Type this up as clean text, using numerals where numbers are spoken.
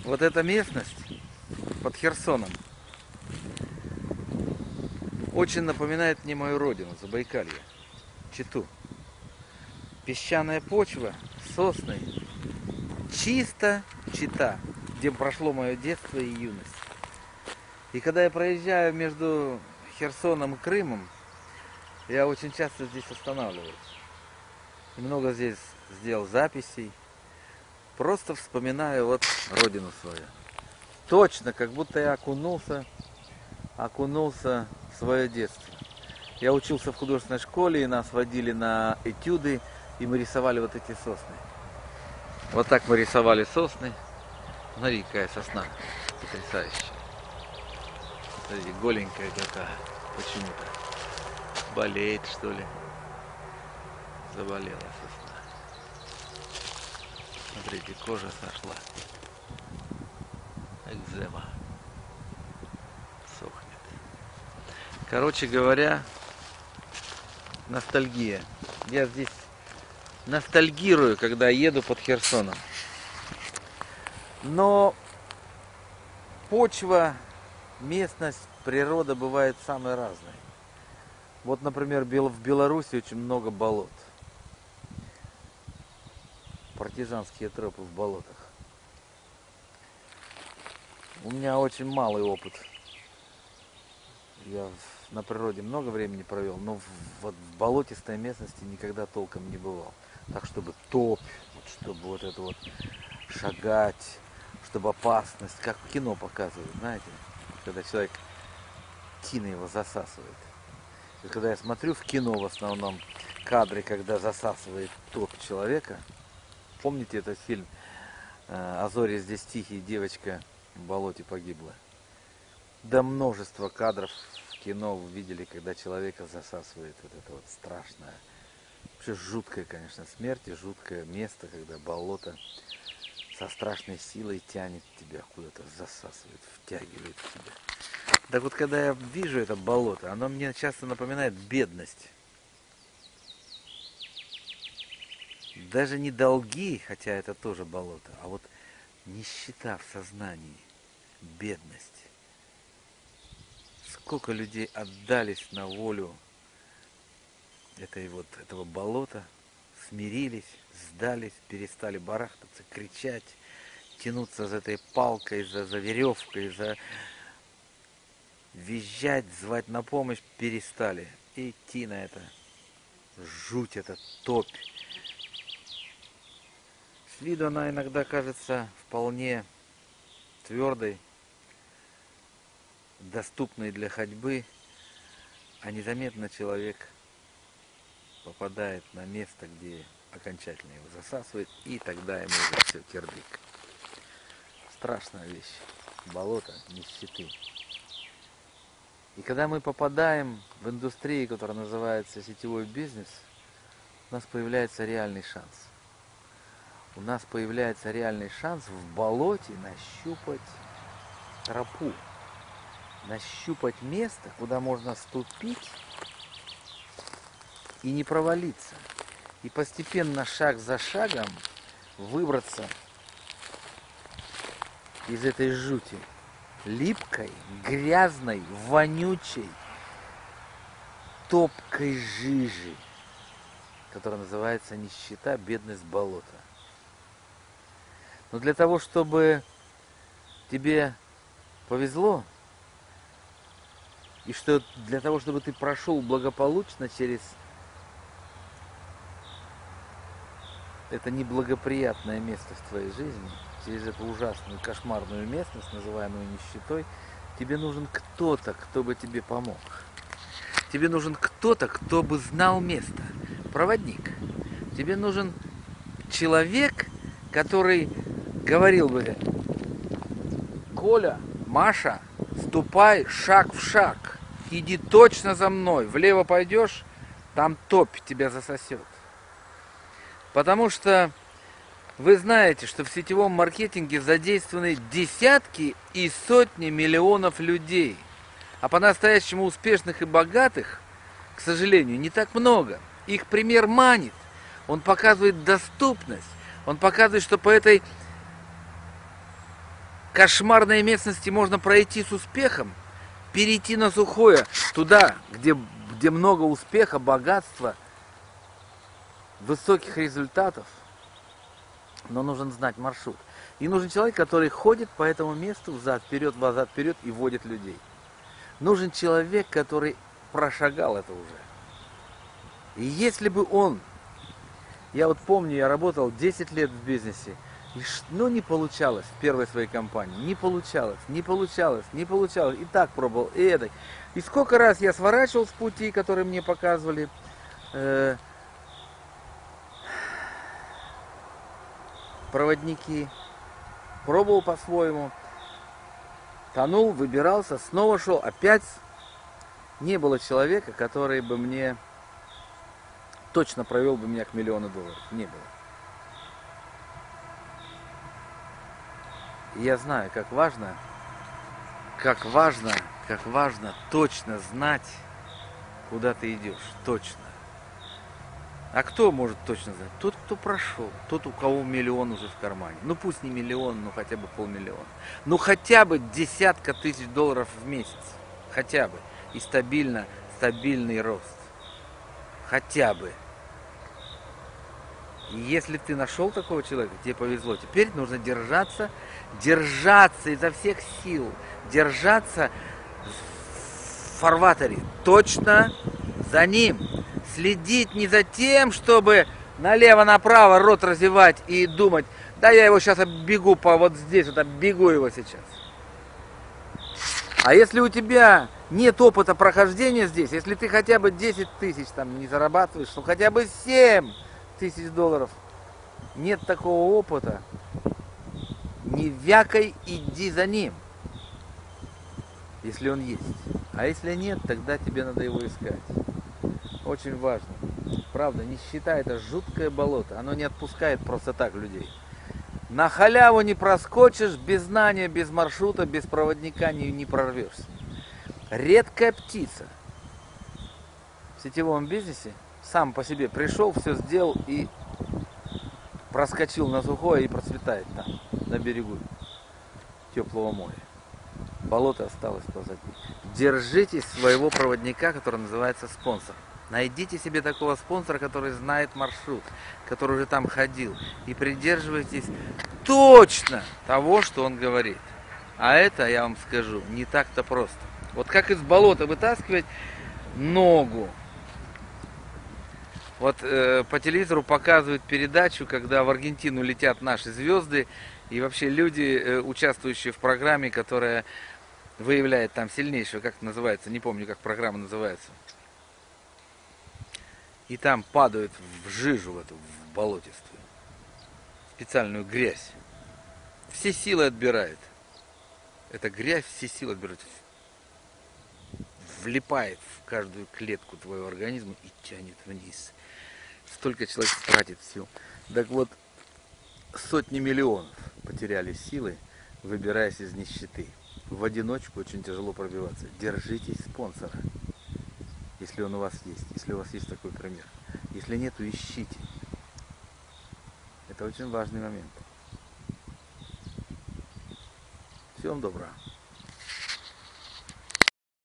Вот эта местность под Херсоном очень напоминает мне мою родину, Забайкалье, Читу. Песчаная почва, сосны, чисто Чита, где прошло мое детство и юность. И когда я проезжаю между Херсоном и Крымом, я очень часто здесь останавливаюсь. И много здесь сделал записей. Просто вспоминаю вот родину свою. Точно, как будто я окунулся в свое детство. Я учился в художественной школе, и нас водили на этюды, и мы рисовали вот эти сосны. Вот так мы рисовали сосны. Смотри, какая сосна потрясающая. Смотрите, голенькая какая. Почему-то. Болеет, что ли. Заболела сосна. Смотрите, кожа сошла. Экзема. Сохнет. Короче говоря, ностальгия. Я здесь ностальгирую, когда еду под Херсоном. Но почва, местность, природа бывает самые разные. Вот, например, в Беларуси очень много болот. Партизанские тропы в болотах. У меня очень малый опыт. Я на природе много времени провел, но в болотистой местности никогда толком не бывал. Так, чтобы топь, чтобы вот это вот шагать, чтобы опасность, как в кино показывают, знаете, когда человек, тина его засасывает. И когда я смотрю в кино в основном кадры, когда засасывает топь человека, помните этот фильм «А зори здесь тихие, девочка в болоте погибла»? Да множество кадров в кино вы видели, когда человека засасывает вот это вот страшное. Вообще жуткая, конечно, смерть и жуткое место, когда болото со страшной силой тянет тебя куда-то, засасывает, втягивает в себя. Так вот, когда я вижу это болото, оно мне часто напоминает бедность. Даже не долги, хотя это тоже болото, а вот нищета в сознании, бедность. Сколько людей отдались на волю этого болота, смирились, сдались, перестали барахтаться, кричать, тянуться за этой палкой, за веревкой, визжать, звать на помощь, перестали. И идти на это жуть, это топь. С виду она иногда кажется вполне твердой, доступной для ходьбы, а незаметно человек попадает на место, где окончательно его засасывает, и тогда ему уже все кирдык. Страшная вещь. Болото нищеты. И когда мы попадаем в индустрию, которая называется сетевой бизнес, у нас появляется реальный шанс. У нас появляется реальный шанс в болоте нащупать тропу, нащупать место, куда можно ступить и не провалиться. И постепенно, шаг за шагом, выбраться из этой жути. Липкой, грязной, вонючей, топкой жижи, которая называется нищета, бедность, болото. Но для того, чтобы тебе повезло, и что для того, чтобы ты прошел благополучно через это неблагоприятное место в твоей жизни, через эту ужасную, кошмарную местность, называемую нищетой, тебе нужен кто-то, кто бы тебе помог. Тебе нужен кто-то, кто бы знал место. Проводник. Тебе нужен человек, который говорил бы: Коля, Маша, ступай шаг в шаг. Иди точно за мной. Влево пойдешь, там топь тебя засосет. Потому что вы знаете, что в сетевом маркетинге задействованы десятки и сотни миллионов людей. А по-настоящему успешных и богатых, к сожалению, не так много. Их пример манит. Он показывает доступность. Он показывает, что по этой кошмарной местности можно пройти с успехом, перейти на сухое, туда, где много успеха, богатства, высоких результатов, но нужен знать маршрут. И нужен человек, который ходит по этому месту взад-вперед, взад-вперед и водит людей. Нужен человек, который прошагал это уже. И если бы он, я вот помню, я работал 10 лет в бизнесе, но не получалось в первой своей компании, не получалось. И так пробовал, и это. И сколько раз я сворачивал с пути, которые мне показывали, проводники, пробовал по-своему, тонул, выбирался, снова шел, опять не было человека, который бы мне точно провел бы меня к $1 миллиону. Не было. И я знаю, как важно точно знать, куда ты идешь, точно. А кто может точно знать? Тот, кто прошел, тот, у кого $1 миллион уже в кармане. Ну пусть не 1 миллион, но хотя бы $500 000. Ну хотя бы десятка тысяч долларов в месяц. Хотя бы. И стабильный рост. Хотя бы. И если ты нашел такого человека, тебе повезло. Теперь нужно держаться изо всех сил. Держаться в фарватере. Точно за ним. Следить не за тем, чтобы налево-направо рот развивать и думать, да я его сейчас оббегу по вот здесь, вот оббегу его сейчас. А если у тебя нет опыта прохождения здесь, если ты хотя бы 10 тысяч там не зарабатываешь, то хотя бы 7 тысяч долларов, нет такого опыта, не вякай, иди за ним, если он есть. А если нет, тогда тебе надо его искать. Очень важно. Правда, нищета — это жуткое болото. Оно не отпускает просто так людей. На халяву не проскочишь, без знания, без маршрута, без проводника не прорвешься. Редкая птица в сетевом бизнесе сам по себе пришел, все сделал и проскочил на сухое и процветает там, на берегу теплого моря. Болото осталось позади. Держитесь своего проводника, который называется спонсор. Найдите себе такого спонсора, который знает маршрут, который уже там ходил. И придерживайтесь точно того, что он говорит. А это, я вам скажу, не так-то просто. Вот как из болота вытаскивать ногу. Вот по телевизору показывают передачу, когда в Аргентину летят наши звезды. И вообще люди, участвующие в программе, которая выявляет там сильнейшего, как это называется, не помню, как программа называется. И там падают в жижу, в эту, в болотистую. Специальную грязь. Все силы отбирает. Эта грязь все силы отбирает. Влипает в каждую клетку твоего организма и тянет вниз. Столько человек тратит сил. Так вот, сотни миллионов потеряли силы, выбираясь из нищеты. В одиночку очень тяжело пробиваться. Держитесь спонсора. Если он у вас есть, если у вас есть такой пример. Если нет, то ищите. Это очень важный момент. Всем доброго.